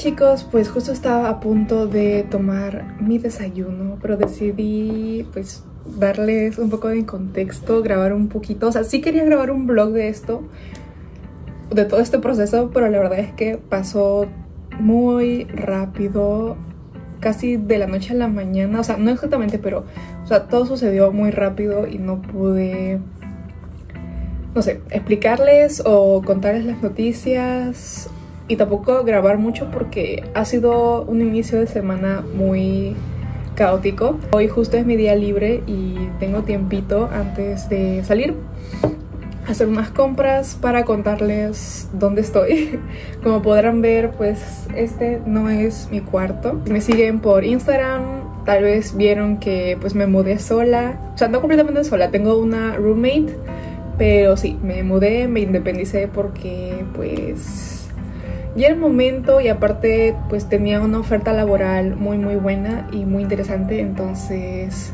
chicos, pues justo estaba a punto de tomar mi desayuno, pero decidí pues darles un poco de contexto, grabar un poquito. O sea, sí quería grabar un vlog de esto, de todo este proceso, pero la verdad es que pasó muy rápido, casi de la noche a la mañana. O sea, no exactamente, pero o sea, todo sucedió muy rápido y no pude, no sé, explicarles o contarles las noticias y tampoco grabar mucho porque ha sido un inicio de semana muy caótico. Hoy justo es mi día libre y tengo tiempito antes de salir a hacer unas compras para contarles dónde estoy. Como podrán ver, pues este no es mi cuarto. Si me siguen por Instagram, tal vez vieron que pues me mudé sola. O sea, no completamente sola, tengo una roommate, pero sí, me mudé, me independicé porque pues ya era el momento y aparte pues tenía una oferta laboral muy buena y muy interesante, entonces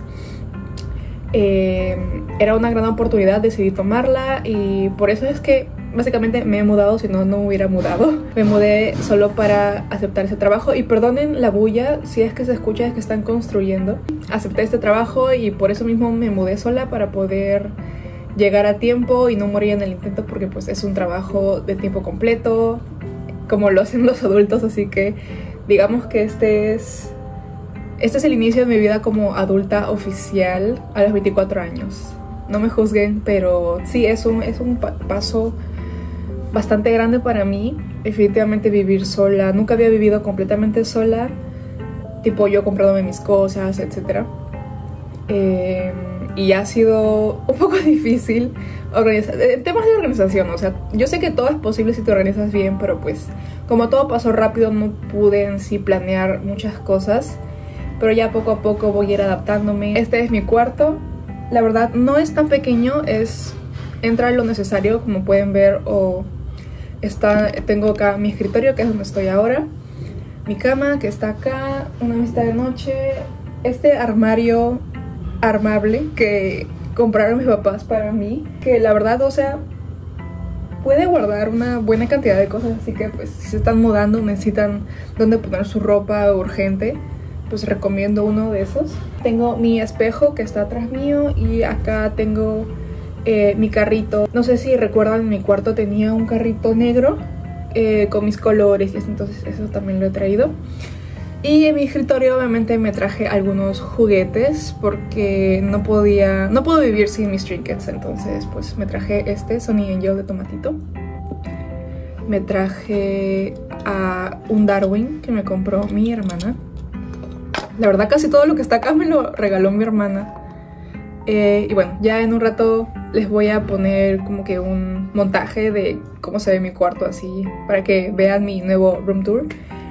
era una gran oportunidad, decidí tomarla y por eso es que básicamente me he mudado, si no, no me hubiera mudado. Me mudé solo para aceptar ese trabajo y perdonen la bulla, si es que se escucha es que están construyendo. Acepté este trabajo y por eso mismo me mudé sola, para poder llegar a tiempo y no morir en el intento, porque pues es un trabajo de tiempo completo como lo hacen los adultos, así que digamos que este es el inicio de mi vida como adulta oficial a los 24 años. No me juzguen, pero sí, es un paso bastante grande para mí. Definitivamente vivir sola, nunca había vivido completamente sola, tipo yo comprándome mis cosas, etc. Y ha sido un poco difícil organizar, temas de organización. O sea, yo sé que todo es posible si te organizas bien, pero pues como todo pasó rápido no pude en sí planear muchas cosas, pero ya poco a poco voy a ir adaptándome. Este es mi cuarto, la verdad no es tan pequeño, entra lo necesario, como pueden ver. Tengo acá mi escritorio, que es donde estoy ahora, mi cama que está acá, una mesita de noche, este armario armable que compraron mis papás para mí, que la verdad, o sea, puede guardar una buena cantidad de cosas, así que pues si se están mudando, necesitan dónde poner su ropa urgente, pues recomiendo uno de esos. Tengo mi espejo que está atrás mío y acá tengo mi carrito. No sé si recuerdan, en mi cuarto tenía un carrito negro con mis colores y entonces eso también lo he traído. Y en mi escritorio obviamente me traje algunos juguetes porque no puedo vivir sin mis trinkets. Entonces pues me traje este Sonny Angel de tomatito. Me traje a un Darwin que me compró mi hermana. La verdad casi todo lo que está acá me lo regaló mi hermana. Y bueno, ya en un rato les voy a poner como que un montaje de cómo se ve mi cuarto, así para que vean mi nuevo room tour.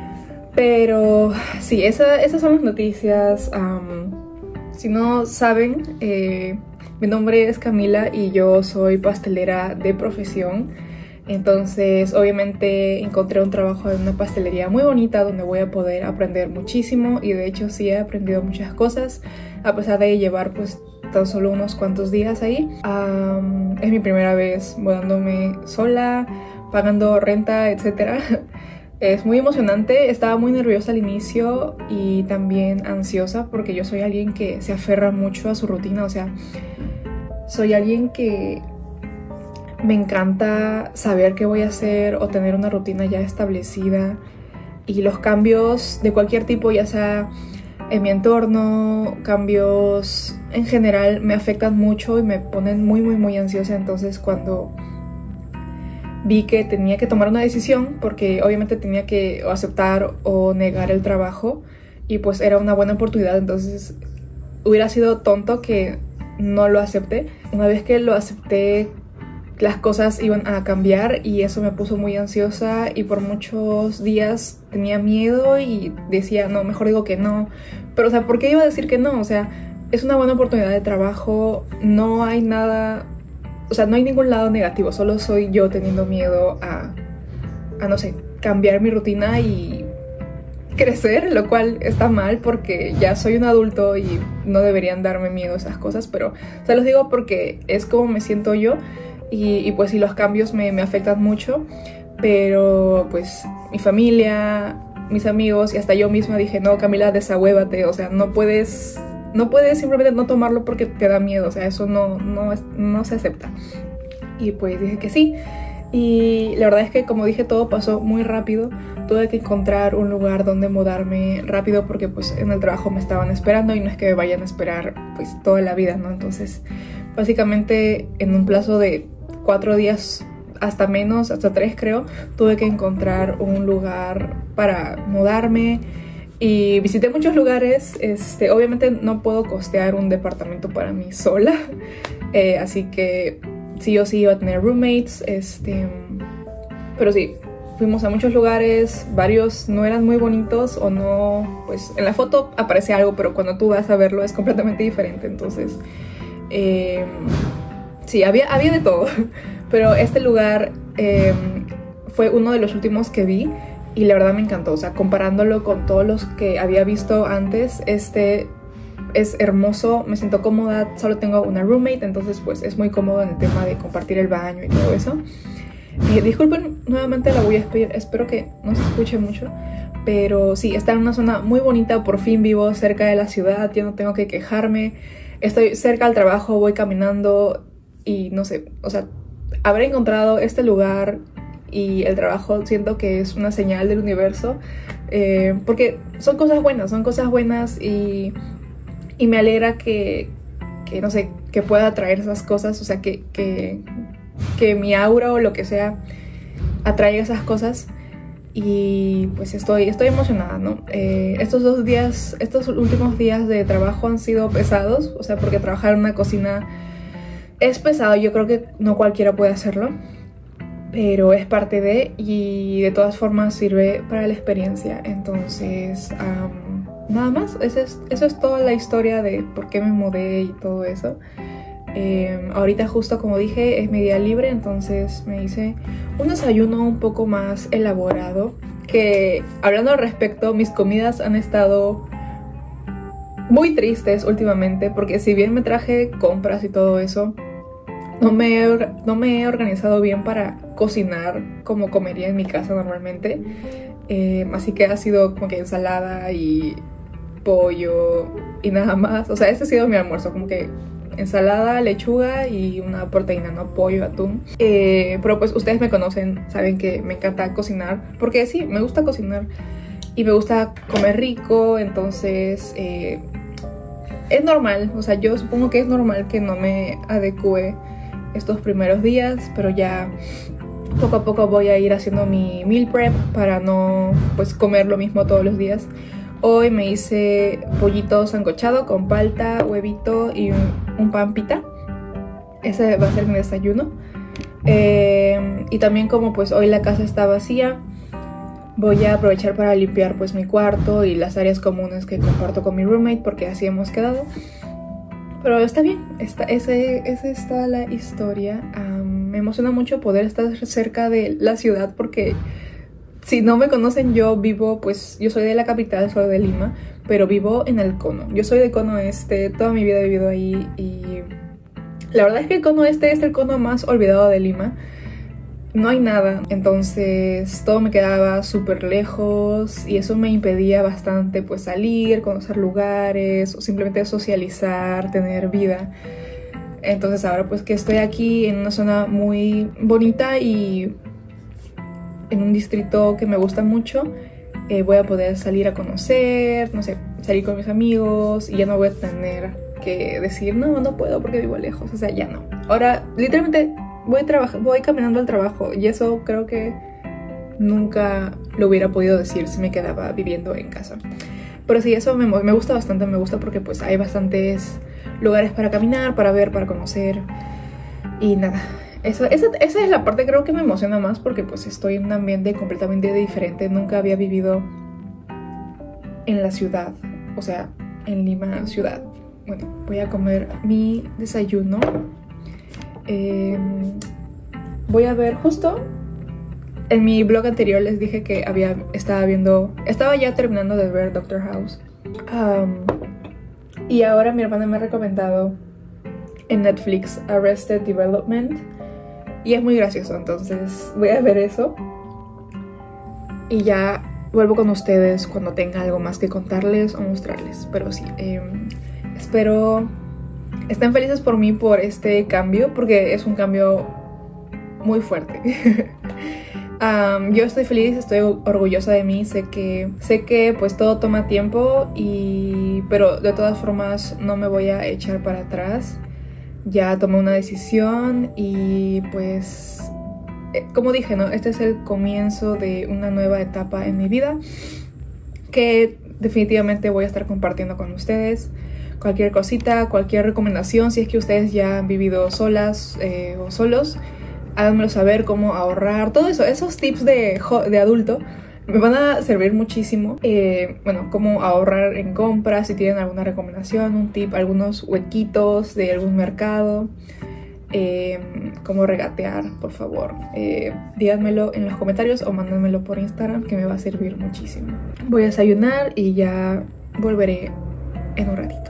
Pero sí, esas son las noticias. Si no saben, mi nombre es Camila y yo soy pastelera de profesión. Entonces obviamente encontré un trabajo en una pastelería muy bonita donde voy a poder aprender muchísimo, y de hecho sí he aprendido muchas cosas a pesar de llevar pues tan solo unos cuantos días ahí. Es mi primera vez mudándome sola, pagando renta, etc. Es muy emocionante, estaba muy nerviosa al inicio y también ansiosa porque yo soy alguien que se aferra mucho a su rutina. O sea, soy alguien que me encanta saber qué voy a hacer o tener una rutina ya establecida, y los cambios de cualquier tipo, ya sea en mi entorno, cambios en general, me afectan mucho y me ponen muy ansiosa. Entonces cuando vi que tenía que tomar una decisión, porque obviamente tenía que aceptar o negar el trabajo, y pues era una buena oportunidad, entonces hubiera sido tonto que no lo acepté. Una vez que lo acepté, las cosas iban a cambiar y eso me puso muy ansiosa, y por muchos días tenía miedo y decía, no, mejor digo que no. Pero o sea, ¿por qué iba a decir que no? O sea, es una buena oportunidad de trabajo, no hay nada, o sea, no hay ningún lado negativo, solo soy yo teniendo miedo a no sé, cambiar mi rutina y crecer, lo cual está mal porque ya soy un adulto y no deberían darme miedo esas cosas, pero se los digo porque es como me siento yo, y pues sí, los cambios me afectan mucho, pero pues mi familia, mis amigos y hasta yo misma dije, no, Camila, desahuévate, o sea, no puedes simplemente no tomarlo porque te da miedo, o sea, eso no se acepta. Y pues dije que sí. Y la verdad es que, como dije, todo pasó muy rápido. Tuve que encontrar un lugar donde mudarme rápido porque pues en el trabajo me estaban esperando y no es que me vayan a esperar pues toda la vida, ¿no? Entonces, básicamente en un plazo de 4 días, hasta menos, hasta 3 creo, tuve que encontrar un lugar para mudarme. Y visité muchos lugares. Obviamente no puedo costear un departamento para mí sola, así que sí o sí iba a tener roommates, pero sí, fuimos a muchos lugares, varios no eran muy bonitos o no, pues en la foto aparece algo, pero cuando tú vas a verlo es completamente diferente, entonces sí, había de todo, pero este lugar fue uno de los últimos que vi y la verdad me encantó, o sea, comparándolo con todos los que había visto antes, es hermoso, me siento cómoda, solo tengo una roommate, entonces pues es muy cómodo en el tema de compartir el baño y todo eso. Disculpen nuevamente la bulla, espero que no se escuche mucho, pero sí, está en una zona muy bonita, por fin vivo cerca de la ciudad, ya no tengo que quejarme, estoy cerca al trabajo, voy caminando y no sé, o sea, haber encontrado este lugar y el trabajo siento que es una señal del universo, porque son cosas buenas y me alegra que no sé, que pueda traer esas cosas, o sea, que mi aura o lo que sea atraiga esas cosas y pues estoy emocionada, ¿no? Estos últimos días de trabajo han sido pesados, o sea, porque trabajar en una cocina es pesado, yo creo que no cualquiera puede hacerlo, pero es parte de, y de todas formas sirve para la experiencia, entonces nada más, eso es toda la historia de por qué me mudé y todo eso. Ahorita justo como dije es mi día libre, entonces me hice un desayuno un poco más elaborado, que hablando al respecto, mis comidas han estado muy tristes últimamente, porque si bien me traje compras y todo eso, no me he organizado bien para cocinar como comería en mi casa normalmente, así que ha sido como que ensalada y pollo y nada más, o sea, ese ha sido mi almuerzo, como que ensalada, lechuga y una proteína, ¿no? Pollo, atún. Pero pues ustedes me conocen, saben que me encanta cocinar, porque sí, me gusta cocinar y me gusta comer rico, entonces es normal, o sea, yo supongo que es normal que no me adecue estos primeros días, pero ya poco a poco voy a ir haciendo mi meal prep para no pues comer lo mismo todos los días. Hoy me hice pollito sancochado con palta, huevito y un pan pita. Ese va a ser mi desayuno. Y también como pues hoy la casa está vacía, voy a aprovechar para limpiar pues mi cuarto y las áreas comunes que comparto con mi roommate, porque así hemos quedado. Pero está bien, esa es toda la historia. Me emociona mucho poder estar cerca de la ciudad porque si no me conocen, yo soy de la capital, soy de Lima, pero vivo en el Cono. Yo soy de Cono Este, toda mi vida he vivido ahí y la verdad es que el Cono Este es el cono más olvidado de Lima. No hay nada, entonces todo me quedaba súper lejos y eso me impedía bastante pues salir, conocer lugares o simplemente socializar, tener vida. Entonces ahora pues que estoy aquí en una zona muy bonita y en un distrito que me gusta mucho, voy a poder salir a conocer, no sé, salir con mis amigos y ya no voy a tener que decir no puedo porque vivo lejos, o sea, ya no. Ahora literalmente voy caminando al trabajo y eso creo que nunca lo hubiera podido decir si me quedaba viviendo en casa. Pero sí, eso me gusta bastante, me gusta porque pues hay bastantes lugares para caminar, para ver, para conocer y nada. Esa es la parte creo que me emociona más porque pues estoy en un ambiente completamente diferente. Nunca había vivido en la ciudad, o sea, en Lima ciudad. Bueno, voy a comer mi desayuno. Voy a ver justo en mi blog anterior les dije que estaba ya terminando de ver Doctor House, y ahora mi hermana me ha recomendado en Netflix Arrested Development y es muy gracioso, entonces voy a ver eso y ya vuelvo con ustedes cuando tenga algo más que contarles o mostrarles. Pero sí, espero estén felices por mí por este cambio, porque es un cambio muy fuerte. Yo estoy feliz, estoy orgullosa de mí, sé que pues todo toma tiempo, pero de todas formas no me voy a echar para atrás. Ya tomé una decisión y pues como dije, ¿no? Este es el comienzo de una nueva etapa en mi vida que definitivamente voy a estar compartiendo con ustedes. Cualquier cosita, cualquier recomendación, si es que ustedes ya han vivido solas o solos, háganmelo saber, cómo ahorrar, todo eso, esos tips de adulto me van a servir muchísimo. Bueno, cómo ahorrar en compras, si tienen alguna recomendación, un tip, algunos huequitos de algún mercado, cómo regatear, por favor. Díganmelo en los comentarios o mándenmelo por Instagram, que me va a servir muchísimo. Voy a desayunar y ya volveré en un ratito.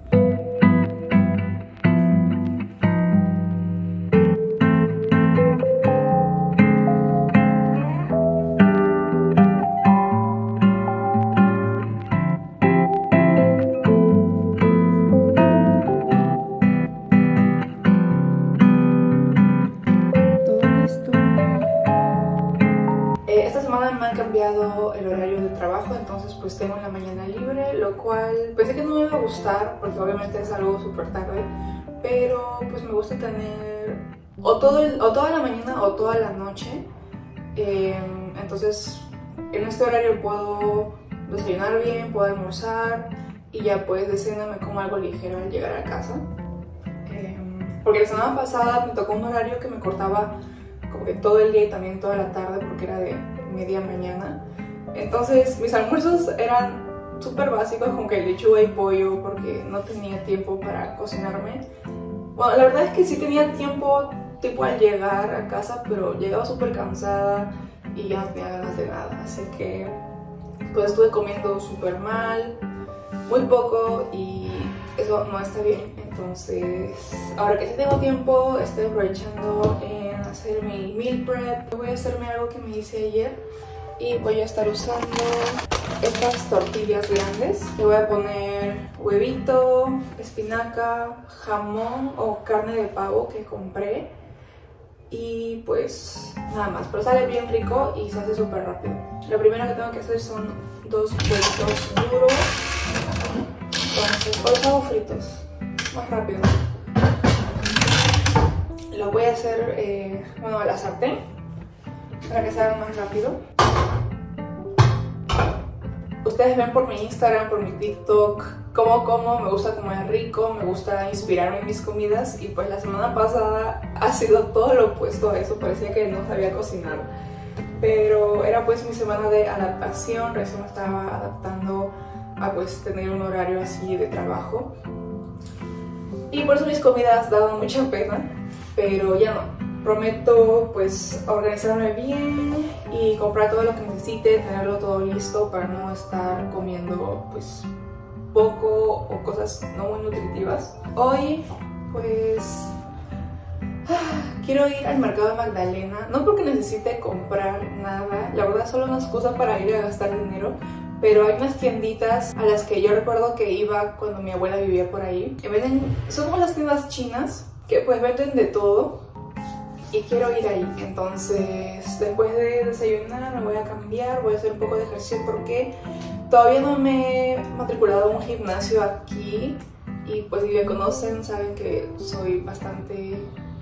El horario de trabajo, entonces pues tengo la mañana libre, lo cual pensé que no me iba a gustar porque obviamente es algo súper tarde, pero pues me gusta tener o toda la mañana o toda la noche. Entonces en este horario puedo desayunar bien, puedo almorzar y ya pues de cena me como algo ligero al llegar a casa, porque la semana pasada me tocó un horario que me cortaba como que todo el día y también toda la tarde porque era de media mañana. Entonces mis almuerzos eran súper básicos, como que lechuga y pollo, porque no tenía tiempo para cocinarme. Bueno, la verdad es que sí tenía tiempo tipo al llegar a casa, pero llegaba súper cansada y ya no tenía ganas de nada, así que pues estuve comiendo súper mal, muy poco, y eso no está bien. Entonces ahora que sí tengo tiempo, estoy aprovechando en hacer mi meal prep. Voy a hacerme algo que me hice ayer y voy a estar usando estas tortillas grandes. Le voy a poner huevito, espinaca, jamón o carne de pavo que compré y pues nada más, pero sale bien rico y se hace súper rápido. Lo primero que tengo que hacer son 2 huevitos duros. Entonces, los hago fritos, más rápido. Lo voy a hacer, bueno, a la sartén para que se haga más rápido. Ustedes ven por mi Instagram, por mi TikTok, cómo como, me gusta comer rico, me gusta inspirarme en mis comidas, y pues la semana pasada ha sido todo lo opuesto a eso, parecía que no sabía cocinar. Pero era pues mi semana de adaptación, recién me estaba adaptando a pues tener un horario así de trabajo. Y por eso mis comidas daban mucha pena, pero ya no. Prometo pues organizarme bien y comprar todo lo que necesite, tenerlo todo listo para no estar comiendo pues poco o cosas no muy nutritivas. Hoy pues quiero ir al mercado de Magdalena, no porque necesite comprar nada, la verdad solo una excusa para ir a gastar dinero, pero hay unas tienditas a las que yo recuerdo que iba cuando mi abuela vivía por ahí, que venden, son como las tiendas chinas, que pues venden de todo. Y quiero ir ahí. Entonces después de desayunar me voy a cambiar, voy a hacer un poco de ejercicio porque todavía no me he matriculado a un gimnasio aquí, y pues si me conocen saben que soy bastante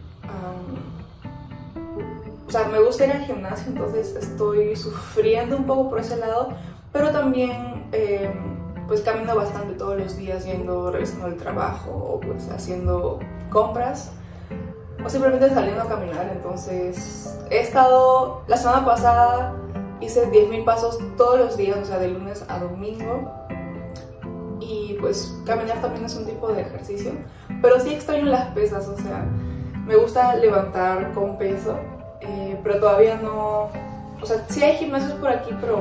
o sea, me gusta ir al gimnasio, entonces estoy sufriendo un poco por ese lado, pero también pues camino bastante todos los días, regresando al trabajo o pues haciendo compras o simplemente saliendo a caminar. Entonces he estado, la semana pasada hice 10.000 pasos todos los días, o sea, de lunes a domingo, y pues caminar también es un tipo de ejercicio, pero sí extraño las pesas, o sea, me gusta levantar con peso, pero todavía no, o sea, sí hay gimnasios por aquí, pero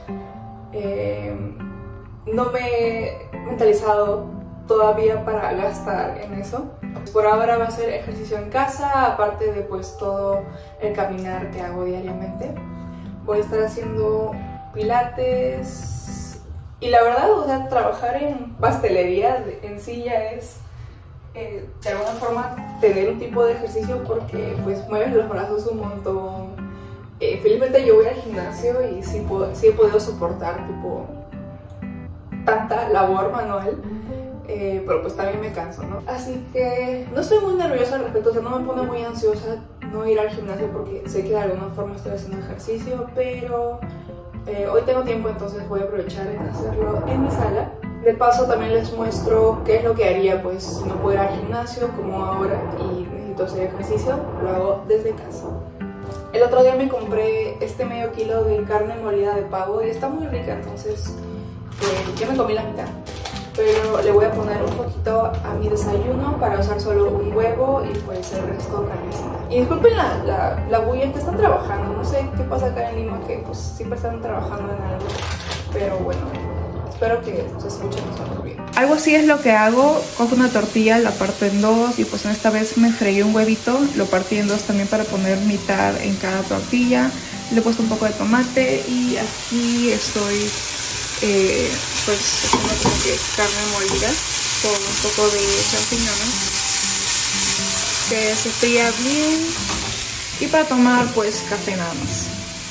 no me he mentalizado todavía para gastar en eso. Por ahora va a ser ejercicio en casa, aparte de pues todo el caminar que hago diariamente. Voy a estar haciendo pilates. Y la verdad, o sea, trabajar en pastelería en sí ya es de alguna forma tener un tipo de ejercicio porque pues mueves los brazos un montón. Felizmente yo voy al gimnasio y sí he podido soportar tipo tanta labor manual, pero pues también me canso, ¿no? Así que no estoy muy nerviosa al respecto, o sea, no me pone muy ansiosa no ir al gimnasio porque sé que de alguna forma estoy haciendo ejercicio, pero hoy tengo tiempo, entonces voy a aprovechar en hacerlo en mi sala. De paso también les muestro qué es lo que haría pues si no puedo ir al gimnasio como ahora y necesito hacer ejercicio, lo hago desde casa. El otro día me compré este medio kilo de carne molida de pavo y está muy rica, entonces yo me comí la mitad, pero le voy a poner un poquito a mi desayuno para usar solo un huevo y pues el resto carnecita. Y disculpen la bulla, que están trabajando, no sé qué pasa acá en Lima, que pues siempre están trabajando en algo, pero bueno, espero que se escuche más o menos bien. Algo así es lo que hago, cojo una tortilla, la parto en dos y pues en esta vez me freí un huevito, lo partí en dos también para poner mitad en cada tortilla, le he puesto un poco de tomate y aquí estoy pues haciendo como que carne molida con un poco de champiñones que se fría bien y para tomar pues café nada más.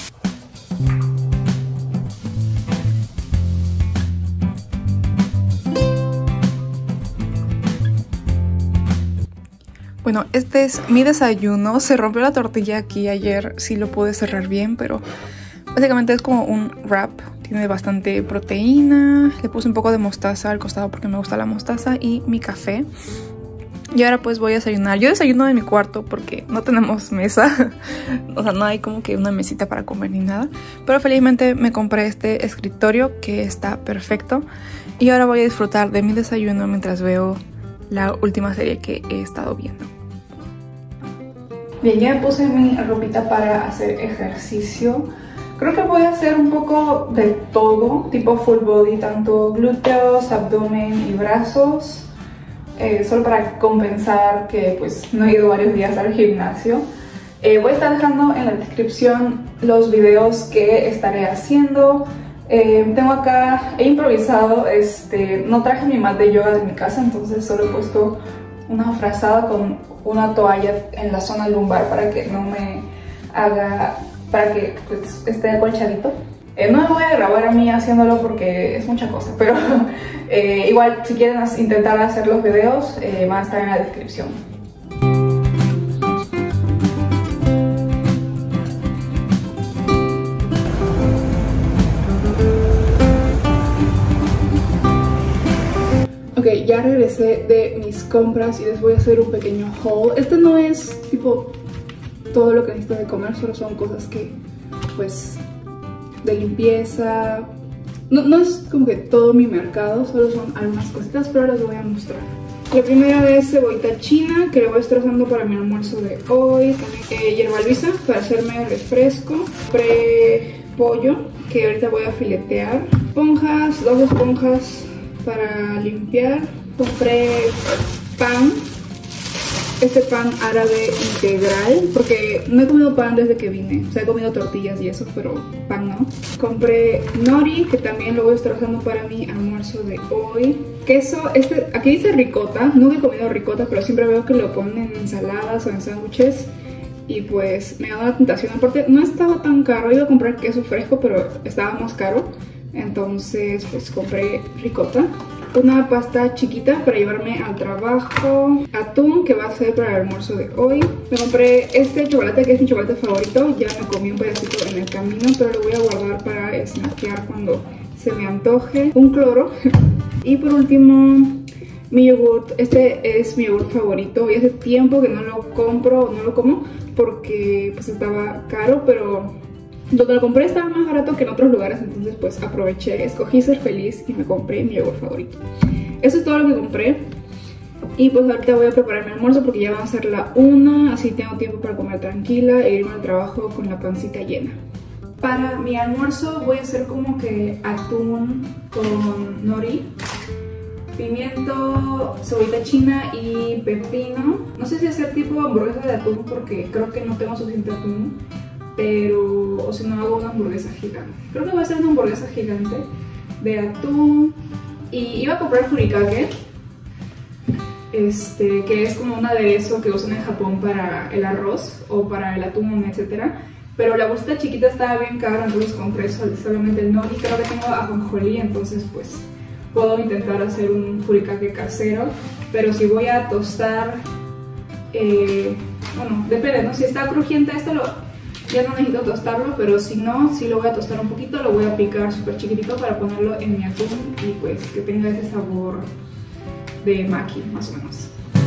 Bueno, este es mi desayuno. Se rompió la tortilla aquí ayer, sí lo pude cerrar bien, pero básicamente es como un wrap. Tiene bastante proteína. Le puse un poco de mostaza al costado porque me gusta la mostaza y mi café. Y ahora pues voy a desayunar. Yo desayuno en mi cuarto porque no tenemos mesa. O sea, no hay como que una mesita para comer ni nada. Pero felizmente me compré este escritorio que está perfecto. Y ahora voy a disfrutar de mi desayuno mientras veo la última serie que he estado viendo. Bien, ya me puse mi ropita para hacer ejercicio. Creo que voy a hacer un poco de todo, tipo full body, tanto glúteos, abdomen y brazos, solo para compensar que pues no he ido varios días al gimnasio. Voy a estar dejando en la descripción los videos que estaré haciendo. Tengo acá, he improvisado, no traje mi mat de yoga de mi casa, entonces solo he puesto una frazada con una toalla en la zona lumbar para que no me haga, para que pues, esté acolchadito. No me voy a grabar a mí haciéndolo porque es mucha cosa, pero igual si quieren intentar hacer los videos van a estar en la descripción. Ok, ya regresé de mis compras y les voy a hacer un pequeño haul. Este no es tipo todo lo que necesito de comer, solo son cosas que pues de limpieza. No es como que todo mi mercado, solo son algunas cositas, pero les voy a mostrar. La primera es cebollita china, que la voy a estar usando para mi almuerzo de hoy. También hierba albisa para hacerme refresco. Compré pollo, que ahorita voy a filetear. Esponjas, 2 esponjas para limpiar. Compré pan, este pan árabe integral, porque no he comido pan desde que vine. O sea, he comido tortillas y eso, pero pan no. Compré nori, que también lo voy a estar usando para mi almuerzo de hoy. Queso, aquí dice ricota. Nunca he comido ricota, pero siempre veo que lo ponen en ensaladas o en sándwiches. Y pues me ha dado la tentación. Aparte, no estaba tan caro. Iba a comprar queso fresco, pero estaba más caro. Entonces pues compré ricota. Una pasta chiquita para llevarme al trabajo. Atún, que va a ser para el almuerzo de hoy. Me compré este chocolate, que es mi chocolate favorito. Ya me comí un pedacito en el camino, pero lo voy a guardar para snackear cuando se me antoje. Un cloro. Y por último, mi yogurt. Este es mi yogurt favorito. Y hace tiempo que no lo compro, no lo como, porque pues estaba caro, pero donde lo compré estaba más barato que en otros lugares, entonces pues aproveché, escogí ser feliz y me compré mi yogur favorito. Eso es todo lo que compré. Y pues ahorita voy a preparar mi almuerzo porque ya va a ser la 1, así tengo tiempo para comer tranquila e irme al trabajo con la pancita llena. Para mi almuerzo voy a hacer como que atún con nori, pimiento, cebollita china y pepino. No sé si hacer tipo hamburguesa de atún porque creo que no tengo suficiente atún. Pero, o o si no hago una hamburguesa gigante. Creo que voy a hacer una hamburguesa gigante de atún. Y iba a comprar furikake, que es como un aderezo que usan en Japón para el arroz o para el atún, etc. Pero la bolsita chiquita estaba bien cara, entonces compré solamente el nori. Creo que tengo ajonjolí, entonces pues puedo intentar hacer un furikake casero. Pero si voy a tostar, bueno, depende, ¿no? Si está crujiente esto, ya no necesito tostarlo, pero si no, sí lo voy a tostar un poquito, lo voy a picar súper chiquitito para ponerlo en mi atún y pues que tenga ese sabor de maki, más o menos.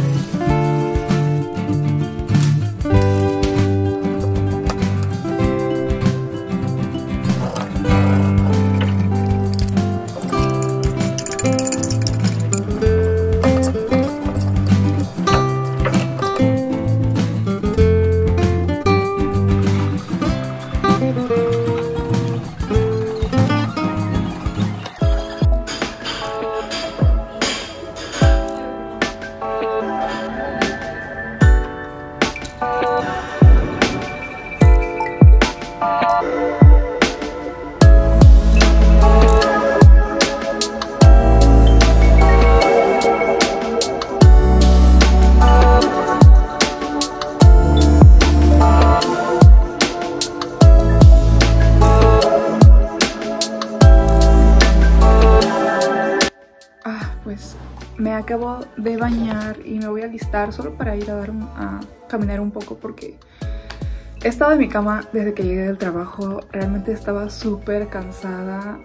Me acabo de bañar y me voy a alistar solo para ir a caminar un poco porque he estado en mi cama desde que llegué del trabajo. Realmente estaba súper cansada.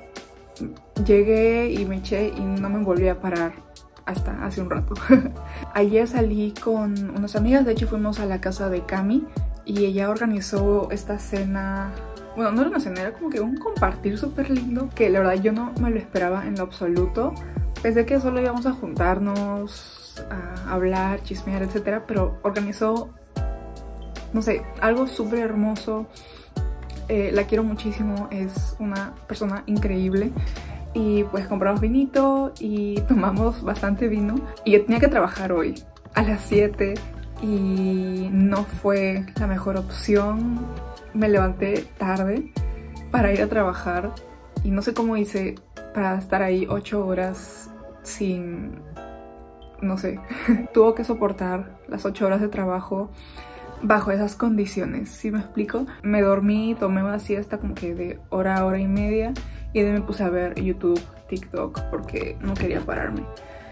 Llegué y me eché y no me volví a parar hasta hace un rato. Ayer salí con unas amigas, de hecho fuimos a la casa de Cami y ella organizó esta cena. Bueno, no era una cena, era como que un compartir súper lindo que la verdad yo no me lo esperaba en lo absoluto. Pensé que solo íbamos a juntarnos, a hablar, chismear, etc. Pero organizó, no sé, algo súper hermoso. La quiero muchísimo, es una persona increíble. Y pues compramos vinito y tomamos bastante vino. Y yo tenía que trabajar hoy a las 7 y no fue la mejor opción. Me levanté tarde para ir a trabajar y no sé cómo hice para estar ahí 8 horas sin, no sé, tuvo que soportar las 8 horas de trabajo bajo esas condiciones, ¿sí me explico? Me dormí, tomé una siesta como que de hora a hora y media y de me puse a ver YouTube, TikTok porque no quería pararme.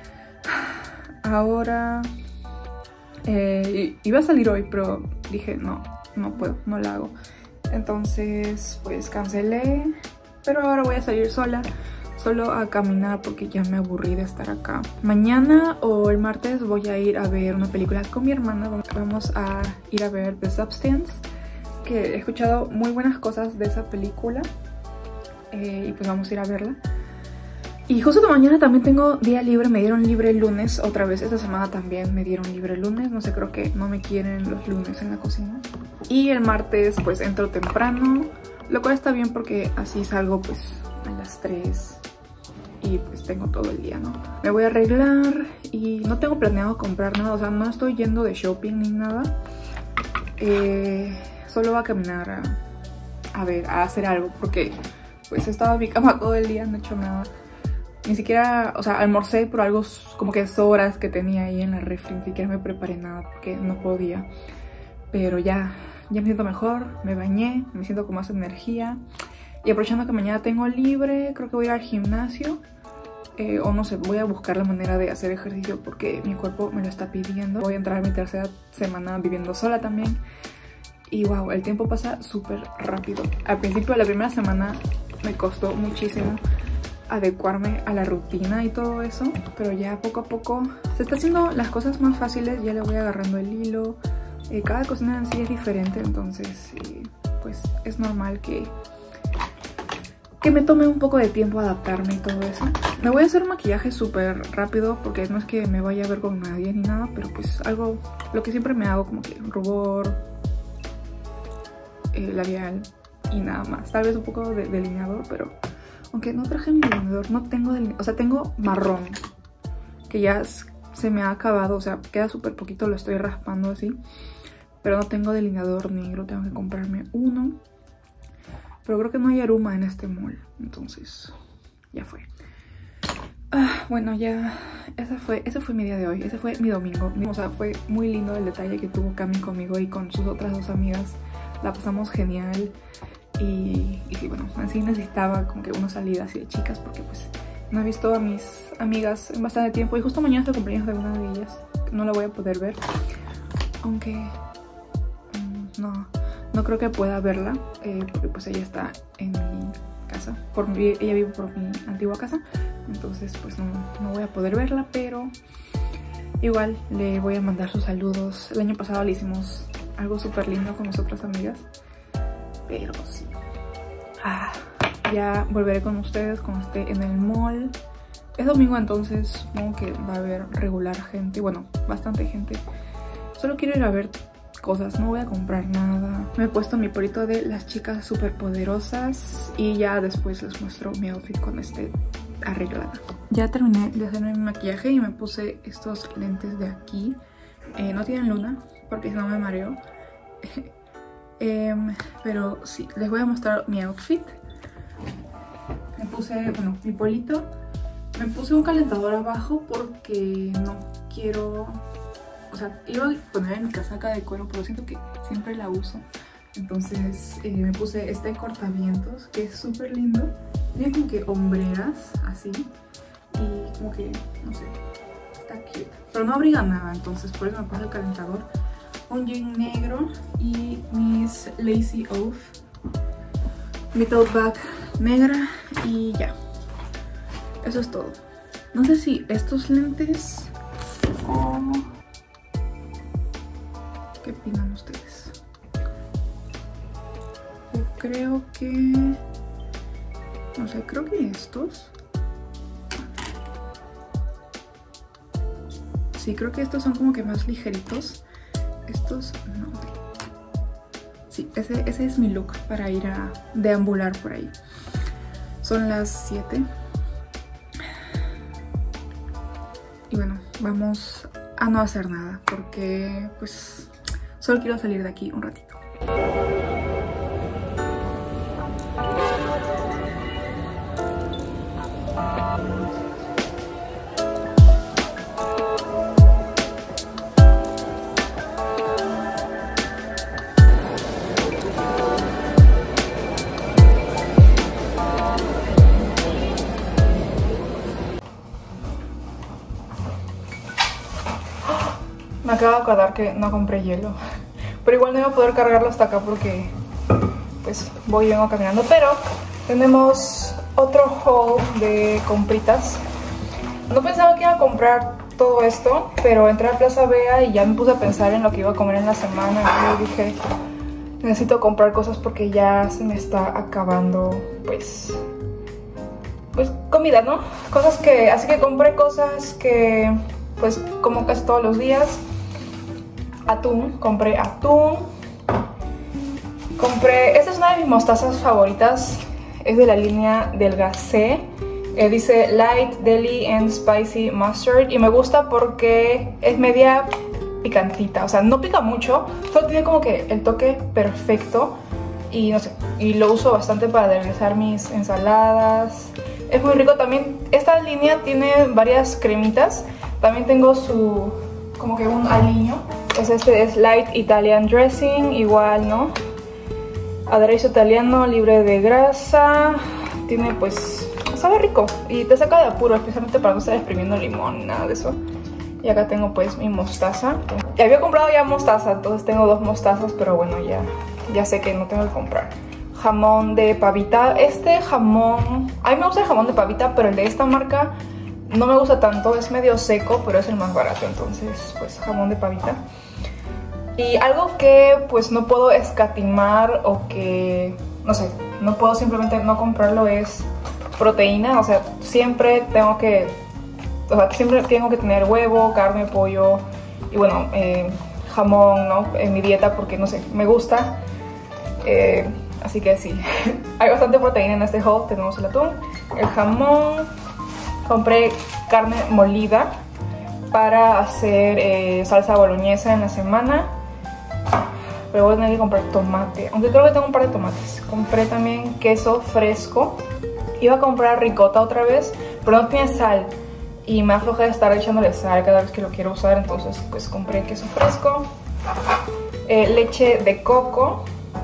Ahora iba a salir hoy, pero dije no puedo, no la hago. Entonces pues cancelé, pero ahora voy a salir sola, solo a caminar porque ya me aburrí de estar acá. Mañana o el martes voy a ir a ver una película con mi hermana. Vamos a ir a ver The Substance, que he escuchado muy buenas cosas de esa película y pues vamos a ir a verla. Y justo de mañana también tengo día libre, me dieron libre el lunes, otra vez esta semana también me dieron libre el lunes, no sé, creo que no me quieren los lunes en la cocina. Y el martes pues entro temprano, lo cual está bien porque así salgo pues a las 3 y pues tengo todo el día, ¿no? Me voy a arreglar y no tengo planeado comprar nada, o sea, no estoy yendo de shopping ni nada. Solo voy a caminar a hacer algo porque pues he estado en mi cama todo el día, no he hecho nada. Ni siquiera, o sea, almorcé por algo como que sobras que tenía ahí en la refri, ni siquiera me preparé nada porque no podía. Pero ya me siento mejor, me bañé, me siento con más energía. Y aprovechando que mañana tengo libre, creo que voy a ir al gimnasio. O no sé, voy a buscar la manera de hacer ejercicio porque mi cuerpo me lo está pidiendo. Voy a entrar a mi tercera semana viviendo sola también. Y wow, el tiempo pasa súper rápido. Al principio de la primera semana me costó muchísimo adecuarme a la rutina y todo eso, pero ya poco a poco se está haciendo las cosas más fáciles, ya le voy agarrando el hilo. Cada cocina en sí es diferente, entonces pues es normal que me tome un poco de tiempo adaptarme y todo eso. Me voy a hacer un maquillaje súper rápido porque no es que me vaya a ver con nadie ni nada, pero pues algo, lo que siempre me hago, como que rubor, labial y nada más. Tal vez un poco de delineador, pero aunque no traje mi delineador, no tengo delineador, o sea, tengo marrón, que ya se me ha acabado, o sea, queda súper poquito, lo estoy raspando así. Pero no tengo delineador negro, tengo que comprarme uno. pero creo que no hay Aruma en este mall, entonces ya fue. Bueno, ya ese fue mi día de hoy, ese fue mi domingo. O sea, fue muy lindo el detalle que tuvo Cami conmigo y con sus otras dos amigas. La pasamos genial y sí, bueno, así necesitaba como que una salida así de chicas, porque pues no he visto a mis amigas en bastante tiempo y justo mañana es el cumpleaños de una de ellas, que no la voy a poder ver, aunque no creo que pueda verla, porque pues ella está en mi casa, ella vive por mi antigua casa, entonces pues no voy a poder verla, pero igual le voy a mandar sus saludos. El año pasado le hicimos algo súper lindo con mis otras amigas, pero sí. Ya volveré con ustedes cuando esté en el mall. Es domingo, entonces supongo que va a haber regular gente, bueno, bastante gente. Solo quiero ir a ver cosas, no voy a comprar nada. Me he puesto mi polito de las chicas superpoderosas y ya después les muestro mi outfit cuando esté arreglada. Ya terminé de hacerme mi maquillaje y me puse estos lentes de aquí. No tienen luna porque si no me mareo. Pero sí, les voy a mostrar mi outfit. Me puse, bueno, mi polito. Me puse un calentador abajo porque no quiero... O sea, iba a poner mi casaca de cuero, pero siento que siempre la uso. Entonces me puse este cortavientos, que es súper lindo. Tiene como que hombreras, así. Y como que, no sé, está cute. Pero no abriga nada, entonces por eso me puse el calentador. Un jean negro y mis Lazy Oaf. Mi tote bag negra y ya. Eso es todo. No sé si estos lentes... ¿Qué opinan ustedes? Yo creo que... No sé, creo que estos... Sí, creo que estos son como que más ligeritos. Estos no. Sí, ese es mi look para ir a deambular por ahí. Son las 7. Y bueno, vamos a no hacer nada porque pues solo quiero salir de aquí un ratito. Me acabo de acordar que no compré hielo, pero igual no iba a poder cargarlo hasta acá porque pues voy y vengo caminando. Pero tenemos otro haul de compritas. No pensaba que iba a comprar todo esto, pero entré a Plaza Vea y ya me puse a pensar en lo que iba a comer en la semana. Y dije, necesito comprar cosas porque ya se me está acabando pues comida, ¿no? Cosas que... Así que compré cosas que pues como casi todos los días. Atún, compré atún. Esta es una de mis mostazas favoritas. Es de la línea del Gacé. Dice Light, Deli and Spicy Mustard. Y me gusta porque es media picantita. O sea, no pica mucho. Solo tiene como que el toque perfecto. Y no sé, y lo uso bastante para aderezar mis ensaladas. Es muy rico también. Esta línea tiene varias cremitas. También tengo su... como que un aliño. Este es Light Italian Dressing, igual, ¿no? Aderezo italiano, libre de grasa. Tiene pues... sabe rico y te saca de apuro, especialmente para no estar exprimiendo limón, nada de eso. Y acá tengo pues mi mostaza. Ya había comprado ya mostaza, entonces tengo 2 mostazas, pero bueno, ya sé que no tengo que comprar. Jamón de pavita. Este jamón... a mí me gusta el jamón de pavita, pero el de esta marca no me gusta tanto. Es medio seco, pero es el más barato, entonces pues jamón de pavita. Y algo que pues no puedo escatimar o que, no sé, no puedo simplemente no comprarlo es proteína. O sea, siempre tengo que tener huevo, carne, pollo y bueno, jamón, ¿no? En mi dieta porque, no sé, me gusta. Así que sí, hay bastante proteína en este haul. Tenemos el atún, el jamón. Compré carne molida para hacer salsa boloñesa en la semana. pero voy a tener que comprar tomate, aunque creo que tengo un par de tomates. Compré también queso fresco. Iba a comprar ricota otra vez, pero no tiene sal y me afloja de estar echándole sal cada vez que lo quiero usar, entonces pues compré queso fresco, leche de coco,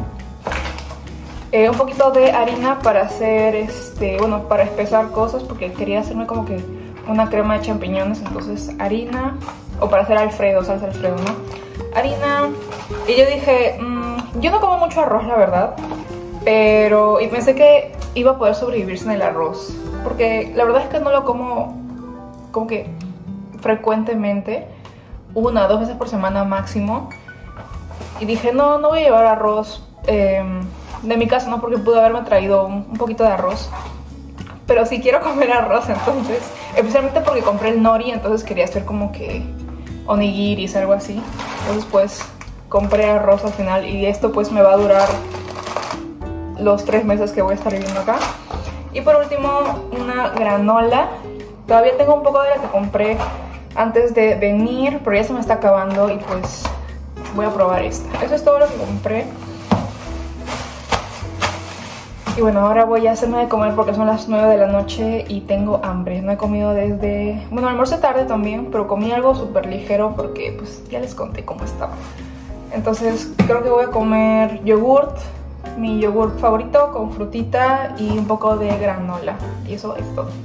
un poquito de harina para hacer bueno, para espesar cosas, porque quería hacerme como que una crema de champiñones, entonces harina, o para hacer Alfredo, salsa Alfredo, ¿no? Harina. Y yo dije, yo no como mucho arroz, la verdad, pero, y pensé que iba a poder sobrevivir sin el arroz, porque la verdad es que no lo como que frecuentemente, 1 o 2 veces por semana máximo. Y dije, no voy a llevar arroz de mi casa, no, porque pude haberme traído un poquito de arroz, pero sí quiero comer arroz, entonces, especialmente porque compré el nori, entonces quería hacer como que onigiris, algo así. Entonces pues compré arroz al final, y esto pues me va a durar los 3 meses que voy a estar viviendo acá. Y por último, una granola. Todavía tengo un poco de la que compré antes de venir, pero ya se me está acabando y pues voy a probar esta. Eso es todo lo que compré. Y bueno, ahora voy a hacerme de comer porque son las 9 de la noche y tengo hambre. No he comido desde... Bueno, almorcé tarde también, pero comí algo súper ligero porque pues ya les conté cómo estaba. Entonces creo que voy a comer yogurt, mi yogurt favorito con frutita y un poco de granola. Y eso es todo.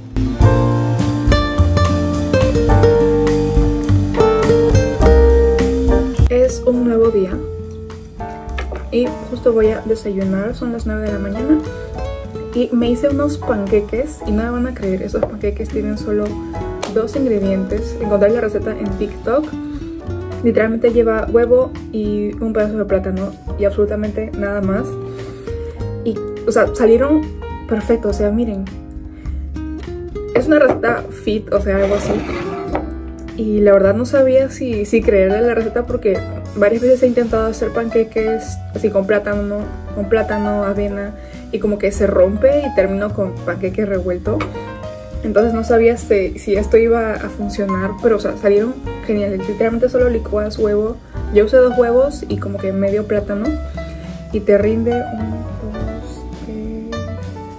Es un nuevo día y justo voy a desayunar, son las 9 de la mañana y me hice unos panqueques y no me van a creer, esos panqueques tienen solo 2 ingredientes. Encontré la receta en TikTok, literalmente lleva huevo y un pedazo de plátano y absolutamente nada más. Y, o sea, salieron perfectos, o sea, miren, es una receta fit, o sea, algo así. Y la verdad no sabía si creerle la receta porque varias veces he intentado hacer panqueques así con plátano, avena, y como que se rompe y termino con panqueque revuelto. Entonces no sabía si esto iba a funcionar, pero o sea, salieron geniales. Literalmente solo licuas huevo. Yo usé 2 huevos y como que medio plátano y te rinde 1, 2, 3,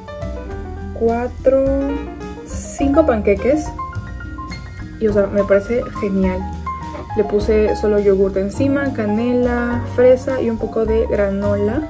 4, 5 panqueques. Y o sea, me parece genial. Le puse solo yogurt encima, canela, fresa y un poco de granola.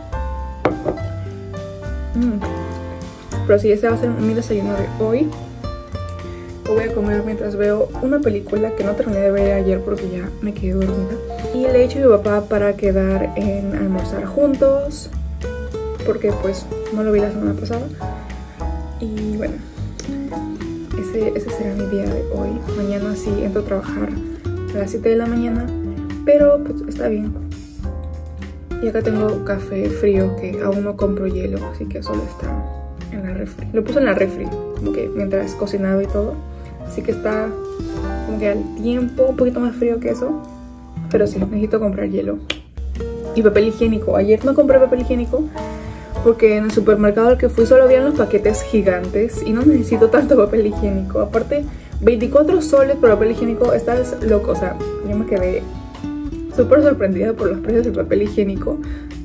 Pero sí, ese va a ser mi desayuno de hoy. Lo voy a comer mientras veo una película que no terminé de ver ayer porque ya me quedé dormida. Y le he dicho a mi papá para quedar en almorzar juntos, porque pues no lo vi la semana pasada. Y bueno, ese será mi día de hoy. Mañana sí entro a trabajar a las 7 de la mañana, pero pues está bien. Y acá tengo café frío que aún no compro hielo, así que solo está en la refri. Lo puse en la refri, como que mientras cocinaba y todo. Así que está como que al tiempo, un poquito más frío que eso. Pero sí, necesito comprar hielo. Y papel higiénico. Ayer no compré papel higiénico porque en el supermercado al que fui solo habían los paquetes gigantes y no necesito tanto papel higiénico. Aparte, 24 soles por papel higiénico, estás loco. O sea, yo me quedé súper sorprendida por los precios del papel higiénico.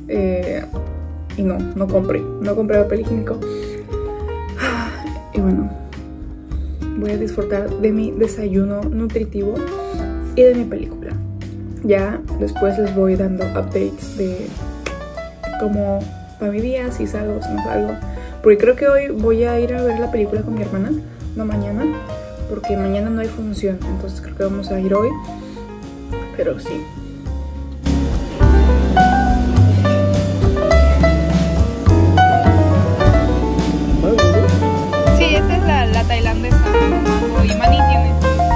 Y no compré papel higiénico. Y bueno, voy a disfrutar de mi desayuno nutritivo y de mi película. Ya después les voy dando updates de cómo va mi día, si salgo, si no salgo. Porque creo que hoy voy a ir a ver la película con mi hermana, no mañana, porque mañana no hay función. Entonces creo que vamos a ir hoy, pero sí. Sí, esta es la tailandesa. Y Mani tiene.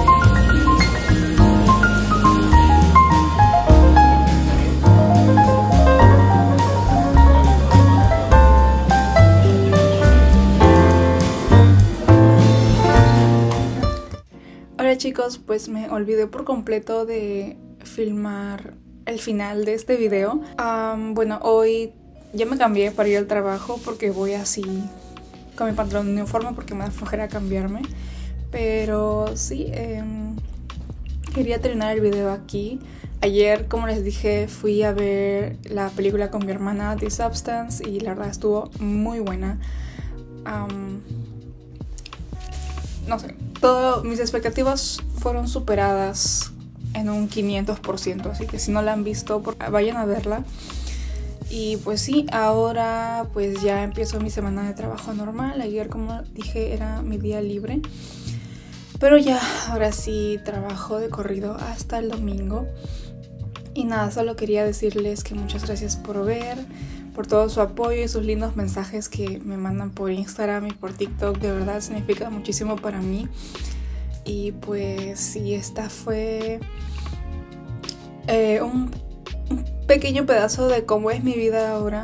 Hola chicos, pues me olvidé por completo de filmar el final de este video. Bueno, hoy ya me cambié para ir al trabajo porque voy así con mi pantalón de uniforme porque me da flojera cambiarme. Pero sí, quería terminar el video aquí. Ayer, como les dije, fui a ver la película con mi hermana The Substance y la verdad estuvo muy buena. No sé, mis expectativas fueron superadas en un 500%, así que si no la han visto, vayan a verla. Y pues sí, ahora pues ya empiezo mi semana de trabajo normal. Ayer, como dije, era mi día libre, pero ya, ahora sí trabajo de corrido hasta el domingo. Y nada, solo quería decirles que muchas gracias por ver, por todo su apoyo y sus lindos mensajes que me mandan por Instagram y por TikTok. De verdad significa muchísimo para mí. Y pues sí, esta fue un pequeño pedazo de cómo es mi vida ahora.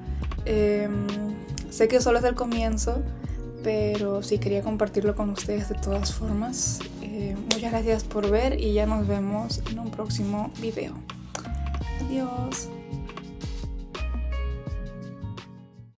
Sé que solo es el comienzo, pero sí quería compartirlo con ustedes de todas formas. Muchas gracias por ver y ya nos vemos en un próximo video. Adiós.